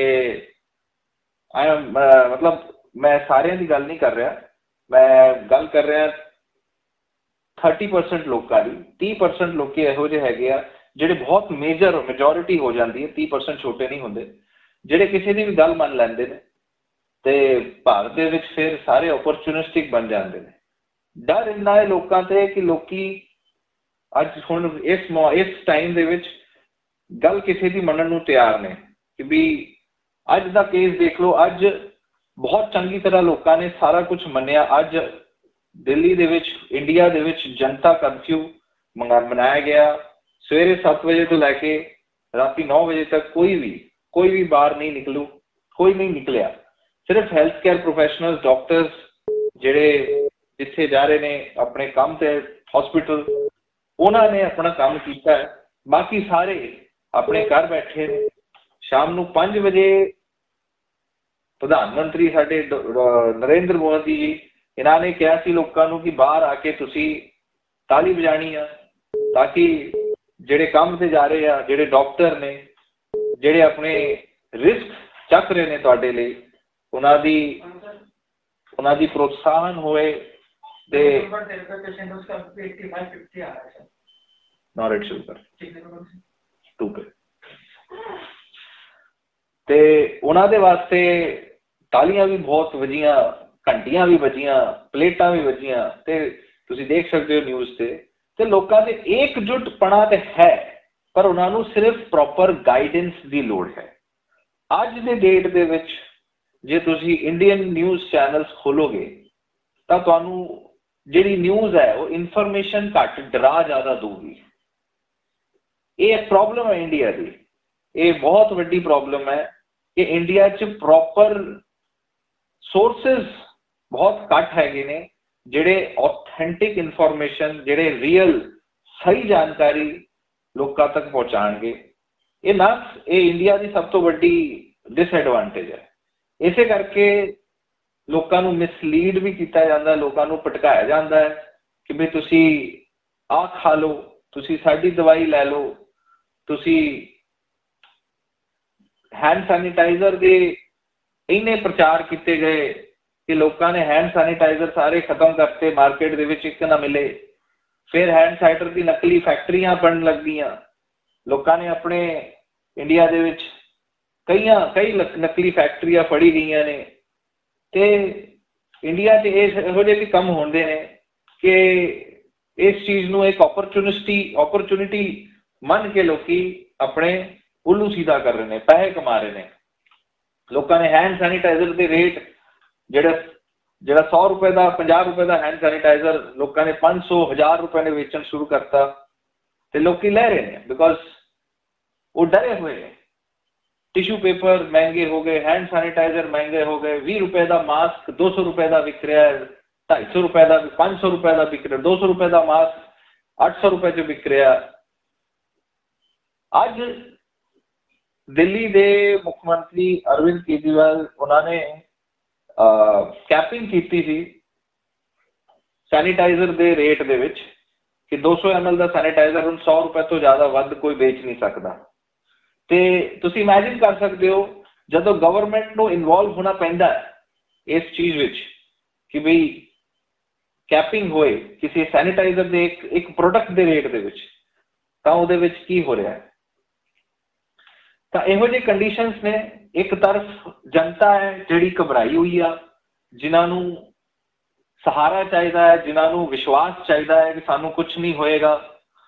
ਮਤਲਬ ਮੈਂ ਸਾਰਿਆਂ ਦੀ ਗੱਲ ਨਹੀਂ ਕਰ ਰਿਹਾ, ਮੈਂ ਗੱਲ ਕਰ ਰਿਹਾ 30% ਲੋਕਾਂ ਦੀ। 30% ਲੋਕੀ ਇਹੋ ਜਿਹੇ ਹੈਗੇ ਆ ਜਿਹੜੇ ਬਹੁਤ ਮੈਜੋਰਿਟੀ ਹੋ ਜਾਂਦੀ ਹੈ, 30% ਛੋਟੇ ਨਹੀਂ ਹੁੰਦੇ, ਜਿਹੜੇ ਕਿਸੇ ਦੀ ਵੀ ਗੱਲ ਮੰਨ ਲੈਂਦੇ ਨੇ ਤੇ ਭਾਰਤ ਦੇ ਵਿੱਚ ਫਿਰ ਸਾਰੇ ਓਪਰਚੁਨਿਸਟਿਕ ਬਣ ਜਾਂਦੇ ਨੇ। ਡਰ ਇੰਨਾ ਹੈ ਲੋਕਾਂ ਤੇ ਕਿ ਲੋਕੀ ਅੱਜ ਹੁਣ ਇਸ ਟਾਈਮ ਦੇ ਵਿੱਚ ਗੱਲ ਕਿਸੇ ਦੀ ਮੰਨਣ ਨੂੰ ਤਿਆਰ ਨੇ ਕਿ ਵੀ ਅੱਜ ਦਾ ਕੇਸ ਦੇਖ ਲਓ। ਅੱਜ ਬਹੁਤ ਚੰਗੀ ਤਰ੍ਹਾਂ ਲੋਕਾਂ ਨੇ ਸਾਰਾ ਕੁਝ ਮੰਨਿਆ। ਅੱਜ ਦਿੱਲੀ ਦੇ ਵਿੱਚ, ਇੰਡੀਆ ਦੇ ਵਿੱਚ ਜਨਤਾ ਕਰਫਿਊ ਮਨਾਇਆ ਗਿਆ। ਸਵੇਰੇ 7 ਵਜੇ ਤੋਂ ਲੈ ਕੇ ਰਾਤੀ 9 ਵਜੇ ਤੱਕ ਕੋਈ ਵੀ ਬਾਹਰ ਨਹੀਂ ਨਿਕਲੂ, ਕੋਈ ਨਹੀਂ ਨਿਕਲਿਆ। ਸਿਰਫ ਹੈਲਥ ਕੇਅਰ ਪ੍ਰੋਫੈਸ਼ਨਲ, ਡਾਕਟਰਸ ਜਿਹੜੇ ਜਿੱਥੇ ਜਾ ਰਹੇ ਨੇ ਆਪਣੇ ਕੰਮ ਤੇ ਹਸਪੀਟਲ, ਉਹਨਾਂ ਨੇ ਆਪਣਾ ਕੰਮ ਕੀਤਾ ਹੈ। ਬਾਕੀ ਸਾਰੇ ਆਪਣੇ ਘਰ ਬੈਠੇ ਨੇ। ਸ਼ਾਮ ਨੂੰ 5 ਵਜੇ ਪ੍ਰਧਾਨ ਮੰਤਰੀ ਸਾਡੇ ਨਰਿੰਦਰ ਮੋਦੀ ਜੀ, ਇਹਨਾਂ ਨੇ ਕਿਹਾ ਸੀ ਲੋਕਾਂ ਨੂੰ ਕਿ ਬਾਹਰ ਆ ਕੇ ਤੁਸੀਂ ਤਾਲੀ ਵਜਾਣੀ ਆ ਤਾਂ ਕਿ ਜਿਹੜੇ ਕੰਮ ਤੇ ਜਾ ਰਹੇ ਆ, ਜਿਹੜੇ ਡਾਕਟਰ ਨੇ, ਜਿਹੜੇ ਆਪਣੇ ਰਿਸਕ ਚੱਕ ਰਹੇ ਨੇ ਤੁਹਾਡੇ ਲਈ, ਉਹਨਾਂ ਦੀ ਪ੍ਰੋਤਸਾਹਨ ਹੋਏ ਤੇ ਤੇ ਉਹਨਾਂ ਦੇ ਵਾਸਤੇ ਤਾਲੀਆਂ ਵੀ ਬਹੁਤ ਵੱਜੀਆਂ, ਘੰਟੀਆਂ ਵੀ ਵੱਜੀਆਂ, ਪਲੇਟਾਂ ਵੀ ਵੱਜੀਆਂ ਤੇ ਤੁਸੀਂ ਦੇਖ ਸਕਦੇ ਹੋ ਨਿਊਜ਼ ਤੇ ਲੋਕਾਂ ਦੇ ਇਕਜੁੱਟਪਣਾ ਤੇ ਹੈ, ਪਰ ਉਹਨਾਂ ਨੂੰ ਸਿਰਫ ਪ੍ਰੋਪਰ ਗਾਈਡੈਂਸ ਦੀ ਲੋੜ ਹੈ। ਅੱਜ ਦੇ ਡੇਟ ਦੇ ਵਿੱਚ ਜੇ ਤੁਸੀਂ ਇੰਡੀਅਨ ਨਿਊਜ਼ ਚੈਨਲਸ ਖੋਲੋਗੇ ਤਾਂ ਤੁਹਾਨੂੰ ਜਿਹੜੀ ਨਿਊਜ਼ ਹੈ ਉਹ ਇਨਫੋਰਮੇਸ਼ਨ ਘੱਟ, ਡਰਾ ਜ਼ਿਆਦਾ ਦਊਗੀ। ਇਹ ਇੱਕ ਪ੍ਰੋਬਲਮ ਹੈ ਇੰਡੀਆ ਦੀ, ਇਹ ਬਹੁਤ ਵੱਡੀ ਪ੍ਰੋਬਲਮ ਹੈ ਕਿ ਇੰਡੀਆ 'ਚ ਪ੍ਰੋਪਰ ਸੋਰਸਿਸ ਬਹੁਤ ਘੱਟ ਹੈਗੇ ਨੇ ਜਿਹੜੇ ਆਥੈਂਟਿਕ ਇਨਫੋਰਮੇਸ਼ਨ, ਜਿਹੜੇ ਰੀਅਲ ਸਹੀ ਜਾਣਕਾਰੀ ਲੋਕਾਂ ਤੱਕ ਪਹੁੰਚਾਉਣਗੇ। ਇਹ ਇੰਡੀਆ ਦੀ ਸਭ ਤੋਂ ਵੱਡੀ ਡਿਸਐਡਵਾਂਟੇਜ ਹੈ। ਇਸੇ ਕਰਕੇ ਲੋਕਾਂ ਨੂੰ ਮਿਸਲੀਡ ਵੀ ਕੀਤਾ ਜਾਂਦਾ, ਲੋਕਾਂ ਨੂੰ ਭਟਕਾਇਆ ਜਾਂਦਾ ਹੈ ਕਿ ਵੀ ਤੁਸੀਂ ਆਹ ਖਾ ਲਓ, ਤੁਸੀਂ ਸਾਡੀ ਦਵਾਈ ਲੈ ਲਓ, ਤੁਸੀਂ हैंड सैनिटाइजर के इन्ने प्रचार किए गए कि लोगों ने हैंड सैनिटाइजर सारे खत्म करते, मार्केट दे विच एक ना मिले। फिर हैंड सैनिटाइजर की नकली फैक्ट्रियां बन लग गई, लोगों ने अपने इंडिया दे विच कई नकली फैक्ट्रियां फड़ी गई ने। ते इंडिया च इहो जिहे भी कम होंदे ने कि इस चीज़ नूं एक अपॉर्चुनिटी मन के लोकी अपने उल्लू सीधा कर रहे हैं, पैसे कमा रहे हैं। लोगों ने हैंड सैनिटाइजर के रेट जिहड़े ਜਿਹੜਾ 100 रुपए ਦਾ 50 रुपए ਦਾ हैंड सैनिटाइजर ਲੋਕਾਂ ਨੇ 500 1000 रुपए ਨੇ ਵੇਚਣ ਸ਼ੁਰੂ ਕਰਤਾ ਤੇ ਲੋਕੀ ਲੈ ਰਹੇ ਨੇ ਬਿਕॉज ਉਹ ਡਰੇ ਹੋਏ ਨੇ। टिश्यू पेपर महंगे हो गए, हैंड सैनिटाइजर महंगे हो गए, 20 रुपए का मास्क 200 रुपए का विक रहा है, 250 रुपए का 500 रुपए का विक रहा, 200 रुपए का मास्क 800 रुपए च विक रहा। अज दिल्ली के मुख्यमंत्री अरविंद केजरीवाल उन्होंने कैपिंग की थी सैनिटाइजर के रेट दे विच कि 200 ml का सैनिटाइजर हुण 100 रुपए तो ज़्यादा वध कोई बेच नहीं सकता। ਤੇ ਤੁਸੀਂ ਇਮੇजिन कर सकते हो ਜਦੋਂ ਗਵਰਨਮੈਂਟ ਨੂੰ ਇਨਵੋਲਵ ਹੋਣਾ ਪੈਂਦਾ ਹੈ ਇਸ ਚੀਜ਼ ਵਿੱਚ ਕਿ ਬਈ ਕੈਪਿੰਗ ਹੋਏ ਕਿਸੇ ਸੈਨੀਟਾਈਜ਼ਰ ਦੇ ਇੱਕ ਪ੍ਰੋਡਕਟ ਦੇ ਰੇਟ ਦੇ ਵਿੱਚ, ਤਾਂ ਉਹਦੇ ਵਿੱਚ ਕੀ ਹੋ ਰਿਹਾ ਹੈ। ਤਾਂ ਇਹੋ ਜਿਹੇ ਕੰਡੀਸ਼ਨਸ ਨੇ। ਇੱਕ ਤਰਫ ਜਨਤਾ ਹੈ ਜਿਹੜੀ ਘਬਰਾਈ ਹੋਈ ਆ, ਜਿਨ੍ਹਾਂ ਨੂੰ ਸਹਾਰਾ ਚਾਹੀਦਾ ਹੈ, ਜਿਨ੍ਹਾਂ ਨੂੰ ਵਿਸ਼ਵਾਸ ਚਾਹੀਦਾ ਹੈ ਕਿ ਸਾਨੂੰ ਕੁਝ ਨਹੀਂ ਹੋਏਗਾ।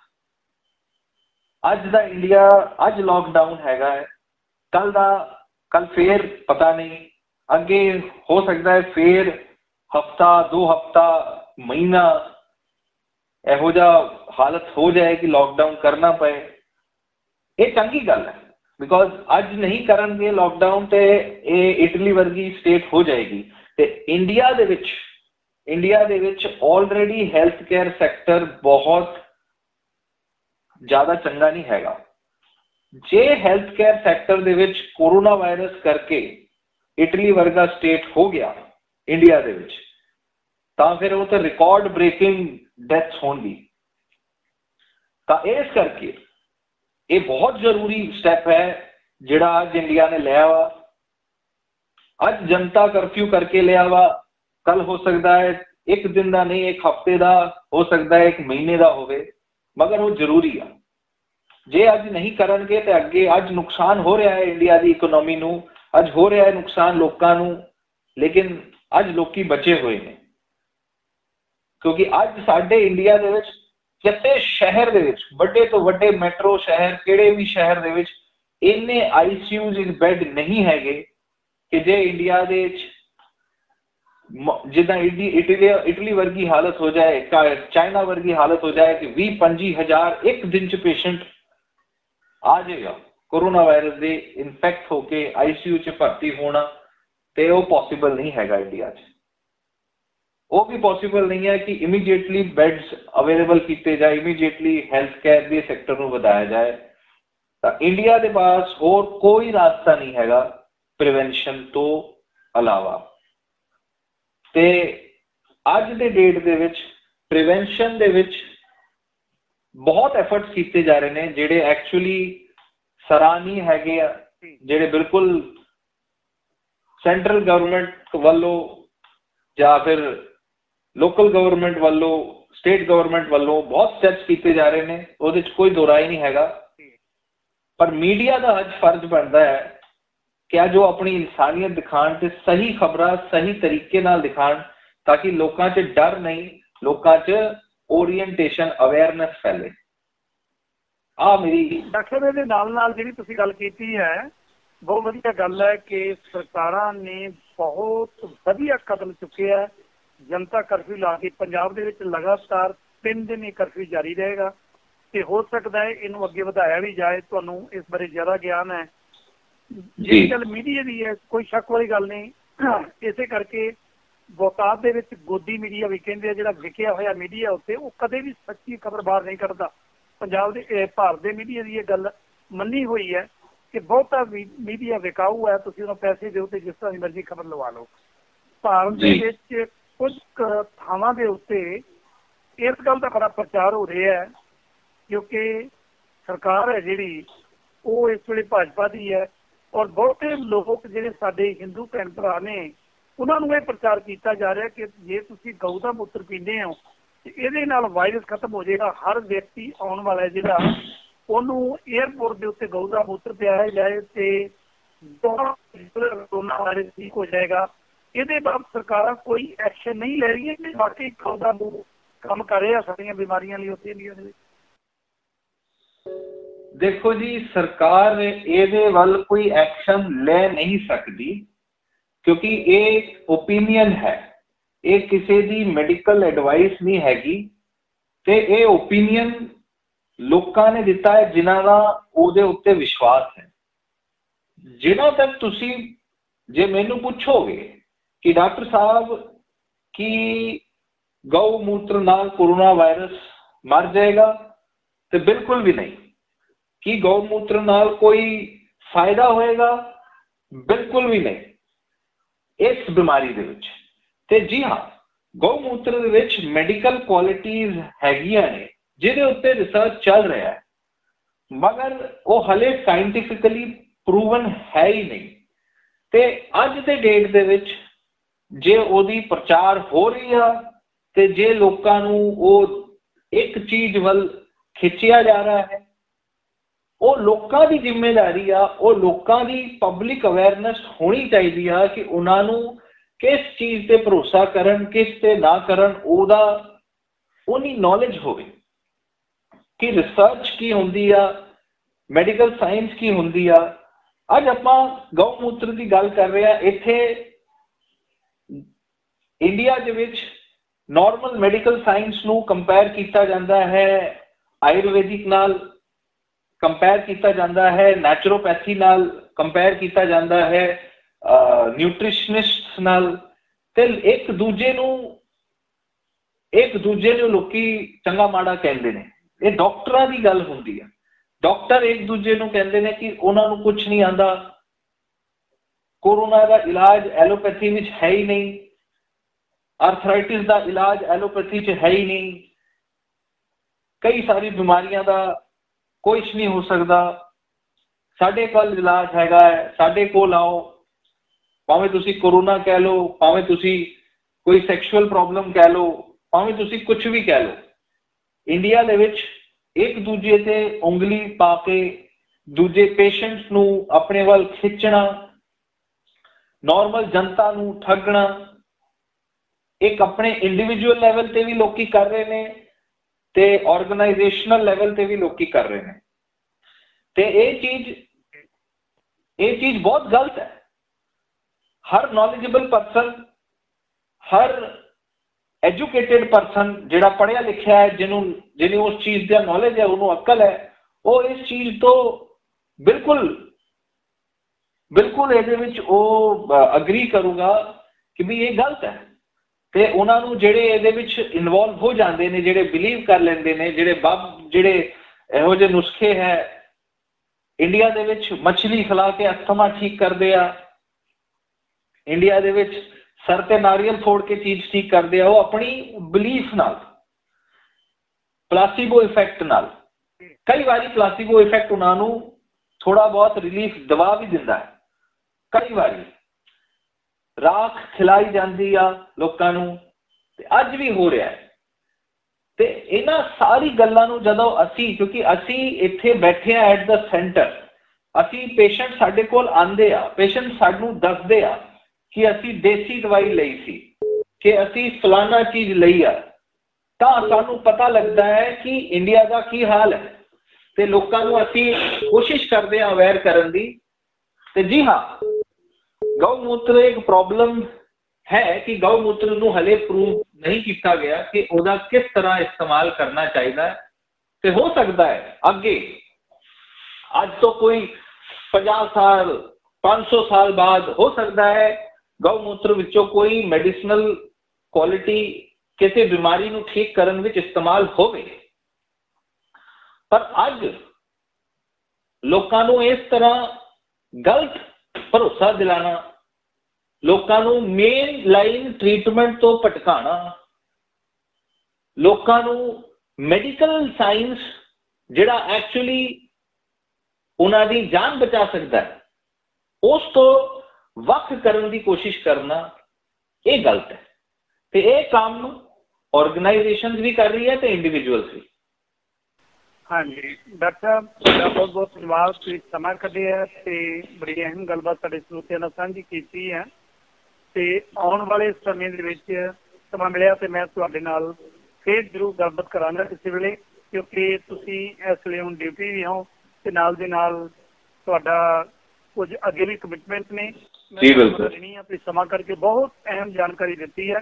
ਅੱਜ ਦਾ ਇੰਡੀਆ ਅੱਜ ਲॉकडाउन ਹੈਗਾ ਹੈ, ਕੱਲ ਫੇਰ ਪਤਾ ਨਹੀਂ, ਅੱਗੇ ਹੋ ਸਕਦਾ ਹੈ ਫੇਰ ਹਫਤਾ 2 ਹਫਤਾ ਮਹੀਨਾ ਇਹੋ ਜਿਹਾ ਹਾਲਤ ਹੋ ਜਾਏ ਕਿ ਲॉकडाउन ਕਰਨਾ ਪਏ। ਇਹ ਚੰਗੀ ਗੱਲ ਹੈ ਬਿਕॉज ਅੱਜ ਨਹੀਂ ਕਰਨਗੇ ਲॉकडाउन ਤੇ ਇਹ ਇਟਲੀ ਵਰਗੀ ਸਟੇਟ ਹੋ ਜਾਏਗੀ। ਤੇ ਇੰਡੀਆ ਦੇ ਵਿੱਚ ਆਲਰੇਡੀ ਹੈਲਥ ਕੇਅਰ ਸੈਕਟਰ ਬਹੁਤ ਜ਼ਿਆਦਾ ਚੰਗਾ ਨਹੀਂ ਹੈਗਾ। ਜੇ ਹੈਲਥ ਕੇਅਰ ਸੈਕਟਰ ਦੇ ਵਿੱਚ ਕੋਰੋਨਾ ਵਾਇਰਸ ਕਰਕੇ ਇਟਲੀ ਵਰਗਾ ਸਟੇਟ ਹੋ ਗਿਆ ਇੰਡੀਆ ਦੇ ਵਿੱਚ, ਤਾਂ ਫਿਰ ਉਹ ਤਾਂ ਰਿਕਾਰਡ ਬ੍ਰੇਕਿੰਗ ਡੈਥਸ ਹੋਣਗੀ। ਤਾਂ ਇਸ ਕਰਕੇ ਇਹ ਬਹੁਤ ਜ਼ਰੂਰੀ ਸਟੈਪ ਹੈ ਜਿਹੜਾ ਅੱਜ ਇੰਡੀਆ ਨੇ ਲਿਆ ਵਾ। ਅੱਜ ਜਨਤਾ ਕਰਫਿਊ ਕਰਕੇ ਲਿਆ ਵਾ, ਕੱਲ ਹੋ ਸਕਦਾ ਹੈ 1 ਦਿਨ ਦਾ ਨਹੀਂ, 1 ਹਫ਼ਤੇ ਦਾ ਹੋ ਸਕਦਾ ਹੈ, 1 ਮਹੀਨੇ ਦਾ ਹੋਵੇ, ਮਗਰ ਉਹ ਜ਼ਰੂਰੀ ਆ। ਜੇ ਅੱਜ ਨਹੀਂ ਕਰਨਗੇ ਤੇ ਅੱਗੇ ਅੱਜ ਨੁਕਸਾਨ ਹੋ ਰਿਹਾ ਹੈ ਇੰਡੀਆ ਦੀ ਇਕਨੋਮੀ ਨੂੰ, ਅੱਜ ਹੋ ਰਿਹਾ ਹੈ ਨੁਕਸਾਨ ਲੋਕਾਂ ਨੂੰ, ਲੇਕਿਨ ਅੱਜ ਲੋਕੀ ਬਚੇ ਹੋਏ ਨੇ ਕਿਉਂਕਿ ਅੱਜ ਸਾਡੇ ਇੰਡੀਆ ਦੇ ਵਿੱਚ ਕਿਸੇ ਸ਼ਹਿਰ ਦੇ ਵਿੱਚ, ਵੱਡੇ ਤੋਂ ਵੱਡੇ ਮੈਟਰੋ ਸ਼ਹਿਰ, ਕਿਹੜੇ ਵੀ ਸ਼ਹਿਰ ਦੇ ਵਿੱਚ ਇੰਨੇ ICUs ਬੈੱਡ ਨਹੀਂ ਹੈਗੇ ਕਿ ਜੇ ਇੰਡੀਆ ਦੇ ਵਿੱਚ ਜਿੱਦਾਂ ਇਟਲੀ ਵਰਗੀ ਹਾਲਤ ਹੋ ਜਾਏ, ਚਾਈਨਾ ਵਰਗੀ ਹਾਲਤ ਹੋ ਜਾਏ ਕਿ 20-25 ਹਜ਼ਾਰ ਇੱਕ ਦਿਨ ਚ ਪੇਸ਼ੈਂਟ ਆ ਜਾਏਗਾ ਕੋਰੋਨਾ ਵਾਇਰਸ ਦੇ ਇਨਫੈਕਟ ਹੋ ਕੇ ICU ਚ ਭਰਤੀ ਹੋਣਾ, ਤੇ ਉਹ ਪੋਸੀਬਲ ਨਹੀਂ ਹੈਗਾ ਇੰਡੀਆ 'ਚ। ਉਹ ਵੀ ਪੋਸੀਬਲ ਨਹੀਂ ਹੈ ਕਿ ਇਮੀਡੀਏਟਲੀ ਬੈਡਸ ਅਵੇਲੇਬਲ ਕੀਤੇ ਜਾਏ, ਇਮੀਡੀਏਟਲੀ ਹੈਲਥ ਕੇਅਰ ਦੇ ਸੈਕਟਰ ਨੂੰ ਵਧਾਇਆ ਜਾਏ। ਤਾਂ ਇੰਡੀਆ ਦੇ ਪਾਸ ਹੋਰ ਕੋਈ ਰਾਸਤਾ ਨਹੀਂ ਹੈਗਾ ਪ੍ਰੀਵੈਂਸ਼ਨ ਤੋਂ ਇਲਾਵਾ। ਤੇ ਅੱਜ ਦੇ ਡੇਟ ਦੇ ਵਿੱਚ ਪ੍ਰੀਵੈਂਸ਼ਨ ਦੇ ਵਿੱਚ ਬਹੁਤ ਐਫਰਟਸ ਕੀਤੇ ਜਾ ਰਹੇ ਨੇ ਜਿਹੜੇ ਐਕਚੁਅਲੀ ਸਰਾਹਨੀय ਹੈਗੇ ਆ, ਜਿਹੜੇ ਬਿਲਕੁਲ ਸੈਂਟਰਲ ਗਵਰਨਮੈਂਟ ਵੱਲੋਂ ਜਾਂ ਫਿਰ ਲੋਕਲ ਗਵਰਨਮੈਂਟ ਵੱਲੋਂ, ਸਟੇਟ ਗਵਰਨਮੈਂਟ ਵੱਲੋਂ ਬਹੁਤ ਸਟੈਪਸ ਕੀਤੇ ਜਾ ਰਹੇ ਨੇ, ਉਹਦੇ 'ਚ ਕੋਈ ਦੋ ਰਾਏ ਨਹੀਂ ਹੈਗਾ। ਪਰ ਮੀਡੀਆ ਦਾ ਅੱਜ ਫਰਜ਼ ਬਣਦਾ ਹੈ ਕਿ ਜੋ ਆਪਣੀ ਇਨਸਾਨੀਅਤ ਦਿਖਾਣ ਤੇ ਸਹੀ ਖਬਰਾਂ ਸਹੀ ਤਰੀਕੇ ਨਾਲ ਦਿਖਾਣ, ਤਾਂ ਕਿ ਲੋਕਾਂ 'ਚ ਡਰ ਨਹੀਂ, ਲੋਕਾਂ 'ਚ ਓਰੀਐਂਟੇਸ਼ਨ ਅਵੇਅਰਨੈਸ ਫੈਲੇ। ਆ ਮੇਰੀ ਡਾਕਟਰ ਦੇ ਨਾਲ ਜਿਹੜੀ ਤੁਸੀਂ ਗੱਲ ਕੀਤੀ ਹੈ, ਬਹੁਤ ਵਧੀਆ ਗੱਲ ਹੈ ਕਿ ਸਰਕਾਰਾਂ ਨੇ ਬਹੁਤ ਵਧੀਆ ਕਦਮ ਚੁੱਕੇ ਹੈ। ਜਨਤਾ ਕਰਫਿਊ ਲਾ ਕੇ ਪੰਜਾਬ ਦੇ ਵਿੱਚ ਲਗਾਤਾਰ 3 ਦਿਨ ਇਹ ਕਰਫਿਊ ਜਾਰੀ ਰਹੇਗਾ ਤੇ ਹੋ ਸਕਦਾ ਹੈ ਇਹਨੂੰ ਅੱਗੇ ਵਧਾਇਆ ਵੀ ਜਾਏ। ਤੁਹਾਨੂੰ ਇਸ ਬਾਰੇ ਜ਼ਿਆਦਾ ਗਿਆਨ ਹੈ। ਜਿਹੜੀ ਗੱਲ ਮੀਡੀਆ ਦੀ ਹੈ, ਕੋਈ ਸ਼ੱਕ ਵਾਲੀ ਗੱਲ ਨਹੀਂ। ਇਸੇ ਕਰਕੇ ਬਹੁਤਾਤ ਦੇ ਵਿੱਚ ਗੋਦੀ ਮੀਡੀਆ ਵੀ ਕਹਿੰਦੇ ਆ, ਜਿਹੜਾ ਵਿਕਿਆ ਹੋਇਆ ਮੀਡੀਆ ਉੱਤੇ ਉਹ ਕਦੇ ਵੀ ਸੱਚੀ ਖਬਰ ਬਾਹਰ ਨਹੀਂ ਕੱਢਦਾ। ਪੰਜਾਬ ਦੇ ਭਾਰਤ ਦੇ ਮੀਡੀਆ ਦੀ ਇਹ ਗੱਲ ਮੰਨੀ ਹੋਈ ਹੈ ਕਿ ਬਹੁਤਾ ਮੀਡੀਆ ਵਿਕਾਊ ਹੈ, ਤੁਸੀਂ ਉਹਨੂੰ ਪੈਸੇ ਦਿਓ ਤੇ ਜਿਸ ਤਰ੍ਹਾਂ ਦੀ ਮਰਜ਼ੀ ਖਬਰ ਲਵਾ ਲਓ। ਭਾਰਤ ਦੇ ਵਿੱਚ ਕੁਝ ਥਾਵਾਂ ਦੇ ਉੱਤੇ ਇਸ ਗੱਲ ਦਾ ਬੜਾ ਪ੍ਰਚਾਰ ਹੋ ਰਿਹਾ ਹੈ ਕਿਉਂਕਿ ਸਰਕਾਰ ਹੈ ਜਿਹੜੀ ਉਹ ਇਸ ਵੇਲੇ ਭਾਜਪਾ ਦੀ ਹੈ, ਔਰ ਬਹੁਤੇ ਲੋਕ ਜਿਹੜੇ ਸਾਡੇ ਹਿੰਦੂ ਭੈਣ ਭਰਾ ਨੇ ਉਹਨਾਂ ਨੂੰ ਇਹ ਪ੍ਰਚਾਰ ਕੀਤਾ ਜਾ ਰਿਹਾ ਕਿ ਜੇ ਤੁਸੀਂ ਗਊ ਦਾ ਮੂਤਰ ਪੀਂਦੇ ਹੋ ਤੇ ਇਹਦੇ ਨਾਲ ਵਾਇਰਸ ਖਤਮ ਹੋ ਜਾਏਗਾ। ਹਰ ਵਿਅਕਤੀ ਆਉਣ ਵਾਲਾ ਜਿਹੜਾ ਉਹਨੂੰ ਏਅਰਪੋਰਟ ਦੇ ਉੱਤੇ ਗਊ ਦਾ ਮੂਤਰ ਪਿਆਇਆ ਜਾਏ ਤੇ ਕੋਰੋਨਾ ਵਾਇਰਸ ਠੀਕ ਹੋ ਜਾਏਗਾ। ਇਹਦੇ ਬਾਅਦ ਸਰਕਾਰਾਂ ਕੋਈ ਐਕਸ਼ਨ ਨਹੀਂ ਲੈ ਰਹੀਆਂ ਕਿ ਵਾਕਈ ਗਊ ਦਾ ਕੰਮ ਕਰ ਰਿਹਾ ਸਾਡੀਆਂ ਬਿਮਾਰੀਆਂ ਲਈ ਉੱਥੇ ਇੰਡੀਆ ਦੇ ਵਿੱਚ। ਦੇਖੋ ਜੀ, ਸਰਕਾਰ ਇਹਦੇ ਵੱਲ ਕੋਈ ਐਕਸ਼ਨ ਲੈ ਨਹੀਂ ਸਕਦੀ ਕਿਉਂਕਿ ਇਹ ਓਪੀਨੀਅਨ ਹੈ। ये किसी दी मेडिकल एडवाइस नहीं हैगी ते ये ओपीनियन लोकां ने दिता है जिन्हां दा ओहदे उत्ते विश्वास है। जिन्हां तक तुसी जे मैनू पूछोगे कि डॉक्टर साहब की गौमूत्र नाल कोरोना वायरस मर जाएगा, तो बिल्कुल भी नहीं। कि गौमूत्र नाल कोई फायदा होएगा, बिल्कुल भी नहीं इस बीमारी दे विच। ते जी हाँ, गौमूत्र दे विच मैडिकल क्वालिटीज हैगियां ने जिहदे उत्ते रिसर्च चल रहा है, मगर वो हले साइंटिफिकली प्रूवन है ही नहीं। ते अज दे डेट दे विच जे ओदी प्रचार हो रही है ते जे लोकां नूं ਉਹ एक चीज वल खिंचिया जा रहा है, वो लोकां दी जिम्मेदारी आ, वो लोकां दी पब्लिक अवेयरनेस होनी चाहिदी आ कि उन्हां नूं किस चीज ते भरोसा करन, किस ते ना करन, ओदा उन्नी नॉलेज होवे कि रिसर्च की हुंदी आ, मैडिकल साइंस की हुंदी आ। अज आपां गौमूत्र की गल कर रहे हैं। इत्थे इंडिया दे विच नॉर्मल मैडिकल साइंस नूं कंपेयर किया जाता है आयुर्वेदिक नाल, कंपेयर किया जाता है नैचुरोपैथी नाल, कंपेयर किया जाता है न्यूट्रिशनिस्ट नाल। ते एक दूजे नूं लोकी चंगा माड़ा कहंदे ने। ये डॉक्टरां दी गल हुंदी है। डॉक्टर एक दूजे नूं कहंदे ने कि उन्हां नूं कुछ नहीं आंदा, कोरोना का इलाज एलोपैथी विच है ही नहीं, आर्थराइटिस का इलाज एलोपैथी च है ही नहीं, कई सारी बीमारियां का कुछ नहीं हो सकता, साडे कोल इलाज हैगा है, साडे कोल आओ। भावें तुसी कोरोना कह लो, भावें तुसी कोई सैक्शुअल प्रॉब्लम कह लो, भावें तुसी कुछ भी कह लो, इंडिया दे विच एक दूजे ते उंगली पा के दूजे पेशेंट्स नूं अपने वल खिंचना, नॉर्मल जनता नूं ठगना, एक अपने इंडिविजुअल लेवल ते भी लोकी कर रहे ने ते ऑर्गेनाइजेशनल लेवल ते भी लोकी कर रहे हैं। ते ये चीज बहुत गलत है। हर नॉलेजेबल पर्सन, हर एजुकेटेड पर्सन जिहड़ा पढ़िया लिखिया है, जिन्होंने उस चीज का नॉलेज है, उन्होंने अक्ल है, वो इस चीज तो बिल्कुल इहदे विच अग्री करूंगा कि भी ये गलत है। ते उन्हां नूं जिहड़े इहदे विच इन्वॉल्व हो जाते हैं, जिहड़े बिलीव कर लेंदे ने, जिहड़े इहो जिहे नुस्खे है इंडिया दे विच मछली खिला के अस्थमा ठीक करदे आ, इंडिया दे विच सर ते नारियल फोड़ के चीज ठीक करदे आ, वो अपनी बिलीफ नाल, प्लासीबो इफेक्ट नाल। कई बारी प्लासीबो इफेक्ट उन्हां नूं थोड़ा बहुत रिलीफ दवा भी दिंदा है, कई बारी राख खिलाई जाती आ लोकां नूं, ते अज भी हो रहा है। ते इन्हां सारी गल्लां नूं जदों असी, क्योंकि असी इत्थे बैठे आ एट द सेंटर, असी पेशेंट साडे कोल आंदे आ, पेशेंट सानूं दसदे आ कि असी देसी दवाई लई सी, कि असी फलाना चीज लई आ, तां सानूं पता लगदा है कि इंडिया का की हाल है। ते लोकां नूं असी कोशिश करदे आ अवेयर करन दी। ते जी हाँ, गौमूत्र एक प्रॉब्लम है कि गौमूत्र नूं हले प्रूव नहीं किया गया कि ओदा किस तरह इस्तेमाल करना चाहिए। तो हो सकता है अगे, आज तो कोई 50 साल 500 साल बाद हो सकता है गौमूत्र विचों कोई मेडिसिनल क्वालिटी किसी बीमारी नूं ठीक करन विच इस्तेमाल होवे, पर अज लोकां नूं इस तरह गलत भरोसा दिलाना, लोकां नूं मेन लाइन ट्रीटमेंट तो भटकाना, लोकां नूं मैडिकल साइंस जिहड़ा एक्चुअली उन्हां दी जान बचा सकता है, उस तो वख करन दी कोशिश करना, ये गलत है। तो ये काम ऑर्गेनाइजेशन भी कर रही है तो इंडिविजुअल्स भी। हाँ जी डॉक्टर साहब, तुहाडा बहुत बहुत धन्यवाद, तुसीं समा कढिया ते बड़ी अहम गलबात साडे श्रोतिਆਂ ਨਾਲ ਸਾਂਝੀ ਕੀਤੀ है। ਤੇ आने वाले समय ਦੇ ਵਿੱਚ ਸਮਾਂ ਮਿਲਿਆ ਤੇ मैं ਤੁਹਾਡੇ ਨਾਲ फिर जरूर गलबात करांगा किसी वेले, क्योंकि ਤੁਸੀਂ इस ਵੇਲੇ ਹੁਣ ਡਿਊਟੀ ਵੀ ਹੋ ਤੇ ਨਾਲ ਦੇ ਨਾਲ ਤੁਹਾਡਾ ਕੁਝ ਅੱਗੇ ਵੀ ਕਮਿਟਮੈਂਟ ਨੇ। जी बिल्कुल नहीं अपनी समा करके बहुत अहम जानकारी दी है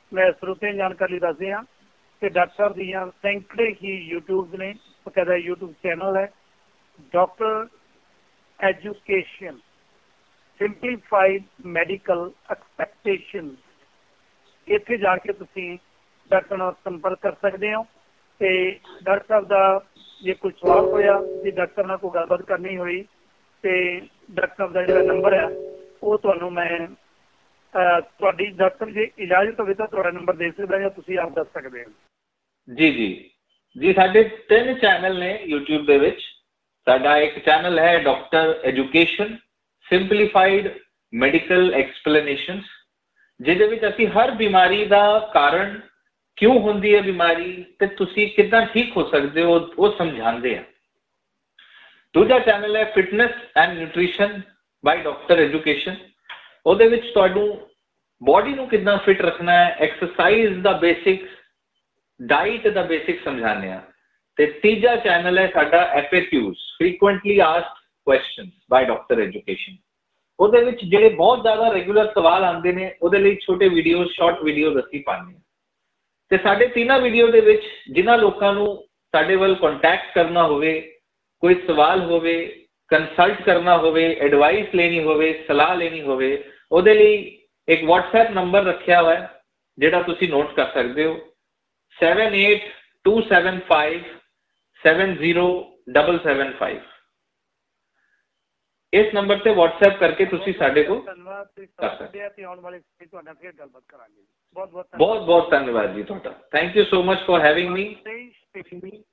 मैं ਸਰੋਤਿਆਂ ਨੂੰ ਜਾਣਕਾਰੀ ਦੱਸਦੇ ਹਾਂ ਕਿ ਡਾਕਟਰ ਸਾਹਿਬ ਦੀਆਂ ਸੈਂਕੜੇ ਹੀ यूट्यूब ने बकायदा यूट्यूब चैनल है doctor education simplified medical expectation. ਇੱਥੇ ਜਾ ਕੇ ਤੁਸੀਂ ਡਾਕਟਰ ਨਾਲ ਸੰਪਰਕ ਕਰ ਸਕਦੇ ਹੋ ਤੇ ਡਾਕਟਰ ਸਾਹਿਬ ਦਾ ਜੇ ਕੋਈ ਸਵਾਲ ਹੋਇਆ ਜੇ ਡਾਕਟਰ ਨਾਲ ਕੋਈ ਗੱਲਬਾਤ ਕਰਨੀ ਹੋਈ ਤੇ ਡਾਕਟਰ ਸਾਹਿਬ ਦਾ ਜਿਹੜਾ ਨੰਬਰ ਹੈ ਉਹ ਤੁਹਾਨੂੰ ਮੈਂ ਤੁਹਾਡੀ ਡਾਕਟਰ ਜੇ ਇਜਾਜ਼ਤ ਹੋਵੇ ਤਾਂ ਤੁਹਾਡਾ ਨੰਬਰ ਦੇ ਸਕਦਾ ਜਾਂ ਤੁਸੀਂ ਆਪ ਦੱਸ ਸਕਦੇ ਹੋ। ਜੀ ਜੀ ਜੀ ਸਾਡੇ 3 ਚੈਨਲ ਨੇ YouTube ਦੇ ਵਿੱਚ। ਸਾਡਾ ਇੱਕ ਚੈਨਲ ਹੈ doctor education simplified medical explanations, ਜਿਹਦੇ ਵਿੱਚ ਅਸੀਂ ਹਰ ਬਿਮਾਰੀ ਦਾ ਕਾਰਨ ਕਿਉਂ ਹੁੰਦੀ ਹੈ ਬਿਮਾਰੀ ਤੇ ਤੁਸੀਂ ਕਿੱਦਾਂ ਠੀਕ ਹੋ ਸਕਦੇ ਹੋ ਉਹ ਸਮਝਾਉਂਦੇ ਆ। ਦੂਜਾ ਚੈਨਲ ਹੈ fitness and nutrition by doctor education. ਉਹਦੇ ਵਿੱਚ ਤੁਹਾਨੂੰ ਬੋਡੀ ਨੂੰ ਕਿੱਦਾਂ ਫਿਟ ਰੱਖਣਾ ਹੈ, ਐਕਸਰਸਾਈਜ਼ ਦਾ ਬੇਸਿਕਸ, ਡਾਈਟ ਦਾ ਬੇਸਿਕ ਸਮਝਾਉਂਦੇ ਆ। ਤੇ ਤੀਜਾ ਚੈਨਲ ਹੈ ਸਾਡਾ FAQs frequently asked questions by doctor education. ਉਹਦੇ ਵਿੱਚ ਜਿਹੜੇ ਬਹੁਤ ਜ਼ਿਆਦਾ ਰੈਗੂਲਰ ਸਵਾਲ ਆਉਂਦੇ ਨੇ ਉਹਦੇ ਲਈ ਛੋਟੇ ਵੀਡੀਓਜ਼ ਸ਼ਾਰਟ ਵੀਡੀਓਜ਼ ਅਸੀਂ ਪਾਉਂਦੇ ਹਾਂ। ਤੇ ਸਾਡੇ ਤਿੰਨਾਂ ਵੀਡੀਓ ਦੇ ਵਿੱਚ ਜਿਨ੍ਹਾਂ ਲੋਕਾਂ ਨੂੰ ਸਾਡੇ ਵੱਲ ਕੰਟੈਕਟ ਕਰਨਾ ਹੋਵੇ, ਕੋਈ ਸਵਾਲ ਹੋਵੇ, ਕੰਸਲਟ ਕਰਨਾ ਹੋਵੇ, ਐਡਵਾਈਸ ਲੈਣੀ ਹੋਵੇ, ਸਲਾਹ ਲੈਣੀ ਹੋਵੇ, ਉਹਦੇ ਲਈ ਇੱਕ WhatsApp ਨੰਬਰ ਰੱਖਿਆ ਹੋਇਆ ਹੈ ਜਿਹੜਾ ਤੁਸੀਂ ਨੋਟ ਕਰ ਸਕਦੇ ਹੋ 7827570775। ਇਸ ਨੰਬਰ ਤੇ WhatsApp ਕਰਕੇ ਤੁਸੀਂ ਸਾਡੇ ਕੋਲ ਧੰਨਵਾਦ ਕਰ ਸਕਦੇ ਤੇ ਆਉਣ ਵਾਲੇ ਤੁਹਾਡਾ ਫਿਰ ਗੱਲਬਾਤ ਕਰਾਂਗੇ। ਬਹੁਤ ਬਹੁਤ ਧੰਨਵਾਦ ਜੀ ਤੁਹਾਡਾ। Thank you so much for having me.